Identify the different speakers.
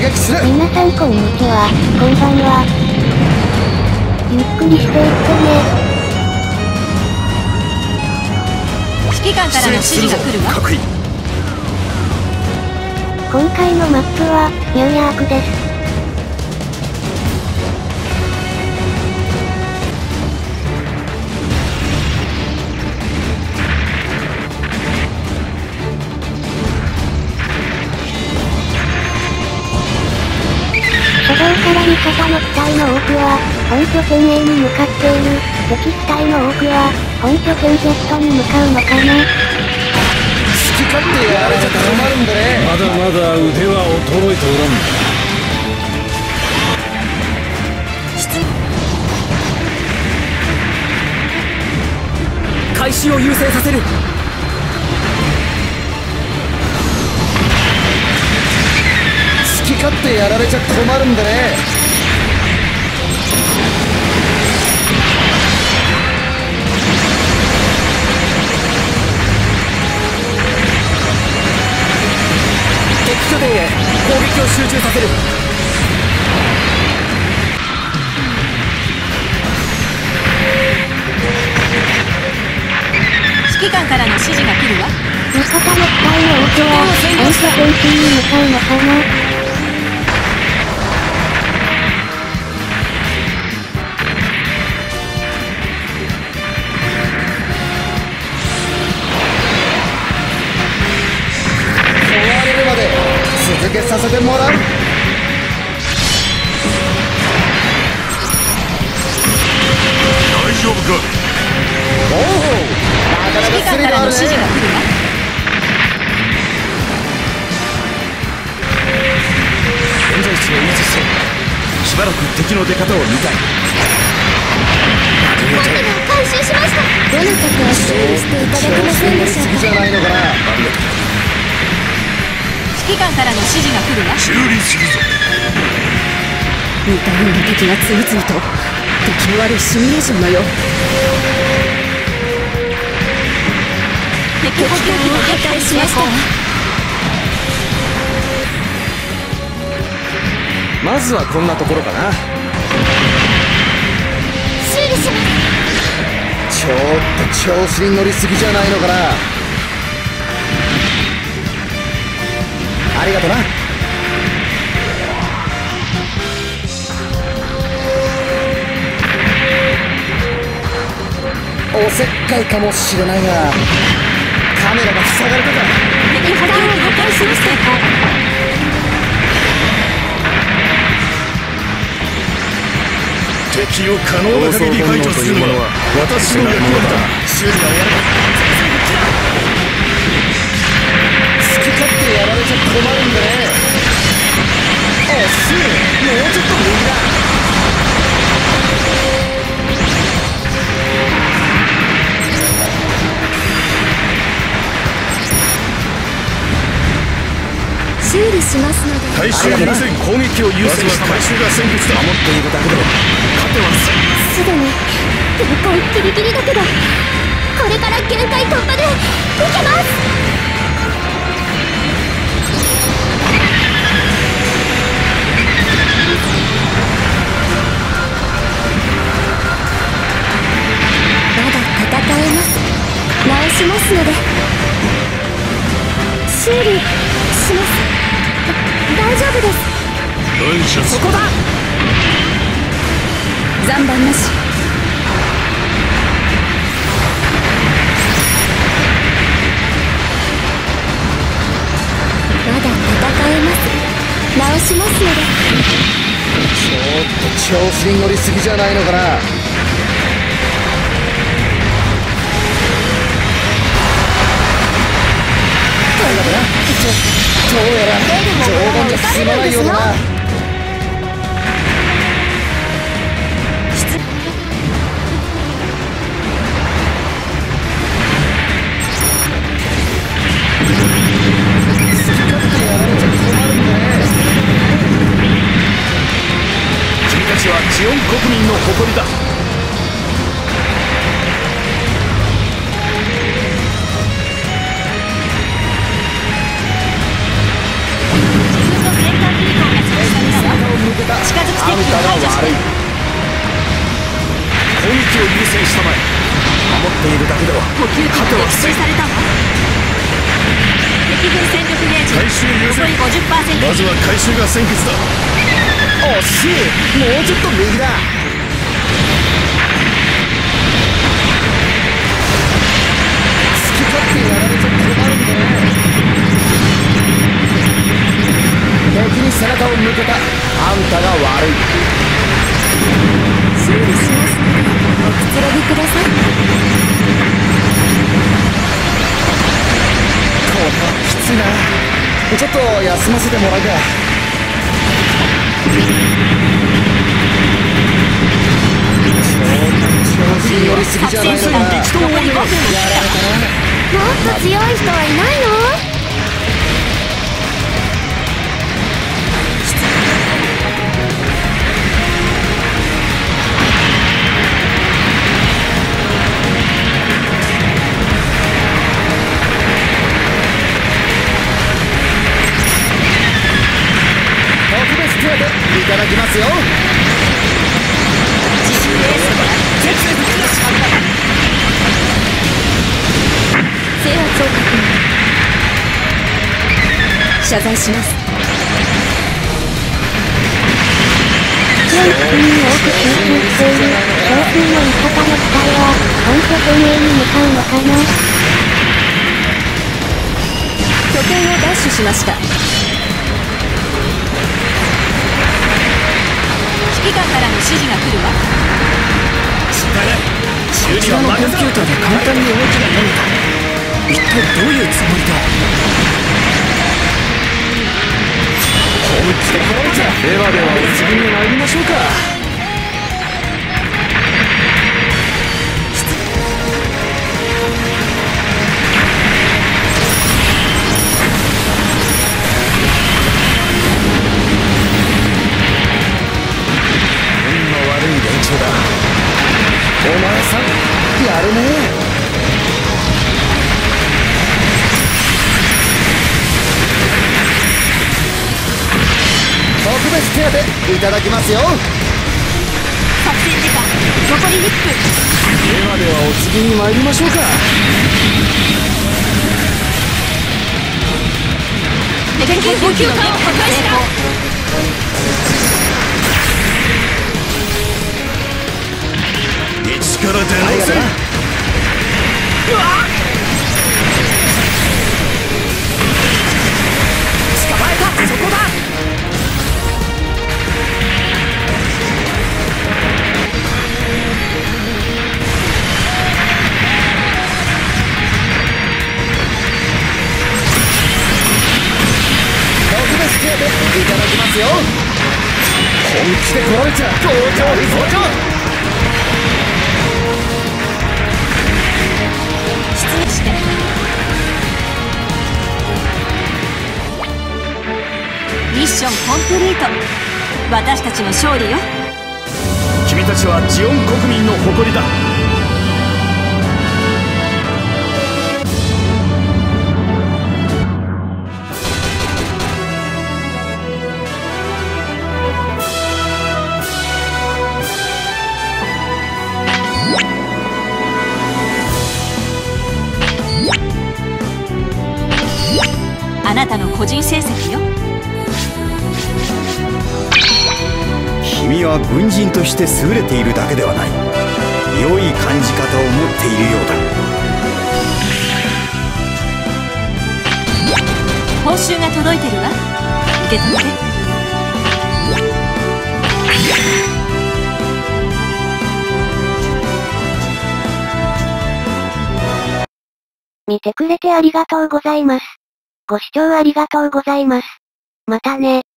Speaker 1: 撃する。
Speaker 2: 皆さんこんにちは、こんばんは。ゆっくりしていってね。
Speaker 3: 指揮官からの指示が来るわ。
Speaker 2: 今回のマップはニューヤークです。初動から味方の機体の多くは本拠点 A に向かっている。敵機体の多くは本拠点 Z に向かうのかな。
Speaker 1: 好き勝手やられちゃ困るんだね。
Speaker 4: まだまだ腕は衰えておらん。
Speaker 5: 開始を優先させる。
Speaker 1: 好き勝手やられちゃ困るんだね。
Speaker 5: 敵拠点へ攻撃を集中させる。
Speaker 3: 指揮官からの指示が来るわ。
Speaker 2: 味方の機体の多くは本拠点 C に向かうのかな。
Speaker 1: 続けさせてもらう。
Speaker 4: 大丈夫か。
Speaker 1: おお、なかなかスリルあるね。
Speaker 5: 現在地を維持し、しばらく敵の出方を見たい。
Speaker 2: 回収しました。どなたか修理していただけませんでしょうか。
Speaker 1: じゃないのかな。
Speaker 3: 指揮官からの指示が来るわ。
Speaker 4: 修理するぞ。
Speaker 3: 似たような敵が次々と。敵の悪いシミュレーションのよう。敵補給機を破壊しました。
Speaker 5: まずはこんなところかな。
Speaker 2: 修理します。
Speaker 1: ちょっと調子に乗りすぎじゃないのかな。ありがとな。おせっかいかもしれないがカメラが塞がれたか。
Speaker 3: 敵補給機破壊しました。
Speaker 4: 敵を可能な限り排除するのは私の役割だ。
Speaker 1: 修理はやる。好き勝手やられちゃ困るんだね。惜しい。もうちょっと右だ。
Speaker 2: 修理しますので。
Speaker 4: 回収優先。攻撃を優先した。回収が先決だ。
Speaker 5: 守っているだけで勝ては
Speaker 2: すでに限界ギリギリだけど、これから限界突破でいけます。まだ戦えます。直しますので。修理します。大丈夫です。
Speaker 4: 感謝する。
Speaker 3: そこだ。残弾なし。
Speaker 2: まだ戦えます。直しますので。
Speaker 1: ちょっと調子に乗りすぎじゃないのかな。どうやら冗談じゃ済まないようだな。
Speaker 4: 君たちはジオン国民の誇りだ。
Speaker 3: 自分の戦艦フィーコンが
Speaker 5: 戦したまえ。守っているだけでは
Speaker 3: 補給機が撃墜されたわ。敵軍戦力ゲージ
Speaker 4: 回収優先。
Speaker 3: 残り 50%。
Speaker 4: まずは回収が先決だ。
Speaker 1: 惜しい。もうちょっと右だ。好き勝手やられちゃ困るんでね。敵に背中を向けたあんたが悪い。
Speaker 3: 修理しますのでおくつろぎください。
Speaker 1: これはきついな。ちょっと休ませてもらうか。調子に乗りすぎじゃないのかな。やられたな。
Speaker 2: もっと強い人はいないの？
Speaker 1: 特別手当いただきますよ。
Speaker 3: 自主レースで絶滅のしまったわ。制圧を確認。謝罪します。
Speaker 2: 強い敵に多く集中している少数の味方の機体は本拠点へに向かうのかな。
Speaker 3: 拠点を奪取しました。指揮官からの指示が来るわ。
Speaker 5: 失敗だ。修理
Speaker 1: こちらのコン
Speaker 5: は任せろ。
Speaker 1: ピューターで簡単に動きが読めた。一体どういうつもりだ。本気でこられちゃ。ではお次に参りましょうか。運の悪い連中だ。お前さんやるね。特別手当いただきますよ。
Speaker 3: 作戦時間残り1分。
Speaker 1: ではお次に参りましょうか。
Speaker 3: 敵補給艦を破壊した。
Speaker 4: 一から出直せ。
Speaker 1: 捕まえた。そこだ。特別手当いただきますよ。本気で来られちゃ登場。
Speaker 3: 失礼して。ミッションコンプリート。私たちの勝利よ。
Speaker 5: 君たちはジオン国民の誇りだ。
Speaker 3: あなたの個人成績よ。
Speaker 5: 君は軍人として優れているだけではない。良い感じ方を持っているようだ。
Speaker 3: 報酬が届いてるわ。受け取って。
Speaker 2: 見てくれてありがとうございます。ご視聴ありがとうございます。またね。